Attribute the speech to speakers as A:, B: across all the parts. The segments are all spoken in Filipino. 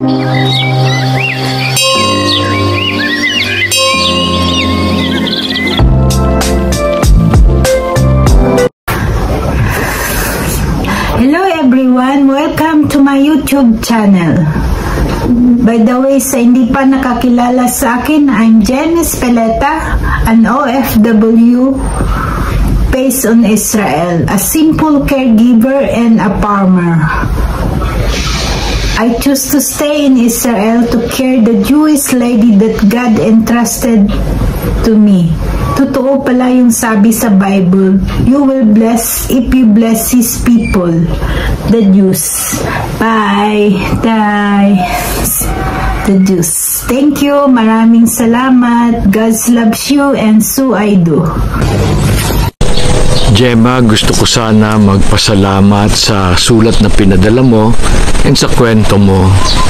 A: Hello everyone, welcome to my YouTube channel. By the way, sa hindi pa nakakilala sa akin, I'm Jenny Speleta, an OFW based on Israel, a simple caregiver and a farmer. I choose to stay in Israel to care the Jewish lady that God entrusted to me. Totoo pala yung sabi sa Bible, you will bless if you bless His people, the Jews. Bye. The Jews. Thank you. Maraming salamat. God loves you and so I do.
B: Gemma, gusto ko sana magpasalamat sa sulat na pinadala mo and sa kwento mo.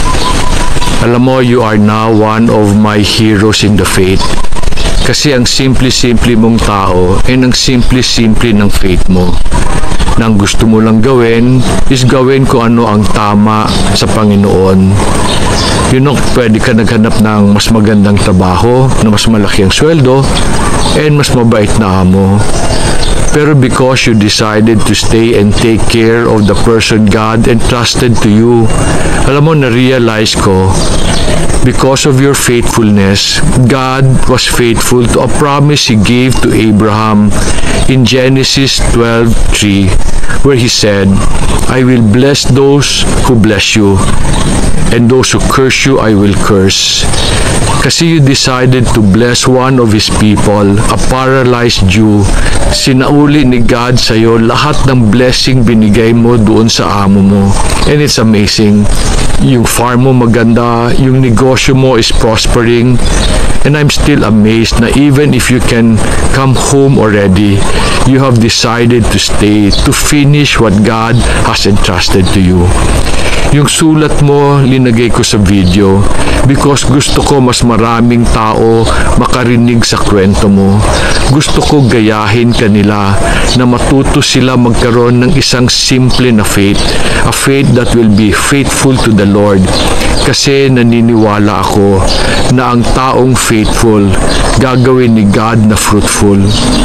B: Alam mo, you are now one of my heroes in the faith. Kasi ang simple-simple mong tao and ang simple-simple ng faith mo. Na ang gusto mo lang gawin is gawin kung ano ang tama sa Panginoon. You know, pwede ka naghanap ng mas magandang trabaho, na mas malaki ang sweldo, and mas mabait na amo. Pero because you decided to stay and take care of the person God entrusted to you, alam mo, na-realize ko, because of your faithfulness, God was faithful to a promise He gave to Abraham in Genesis 12:3, where He said, I will bless those who bless you, and those who curse you, I will curse. Kasi you decided to bless one of His people, a paralyzed Jew, sinauli ni God sa'yo lahat ng blessing binigay mo doon sa amo mo. And it's amazing. Yung farm mo maganda, yung negosyo mo is prospering, and I'm still amazed na even if you can come home already, you have decided to stay to finish what God has entrusted to you. Yung sulat mo, linagay ko sa video because gusto ko mas maraming tao makarinig sa kwento mo. Gusto ko gayahin kanila na matuto sila magkaroon ng isang simple na faith, a faith that will be faithful to the Lord. Kasi naniniwala ako na ang taong faithful, gagawin ni God na fruitful.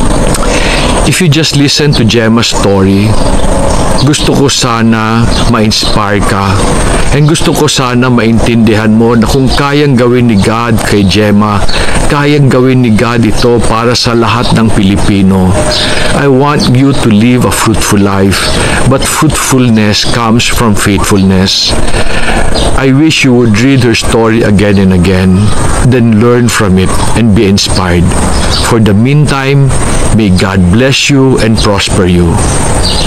B: If you just listen to Gemma's story, gusto ko sana ma-inspire ka, and gusto ko sana maintindihan mo na kung kayang gawin ni God kay Gemma, kayang gawin ni God ito para sa lahat ng Pilipino. I want you to live a fruitful life, but fruitfulness comes from faithfulness. I wish you would read her story again and again, then learn from it and be inspired. For the meantime, may God bless you and prosper you.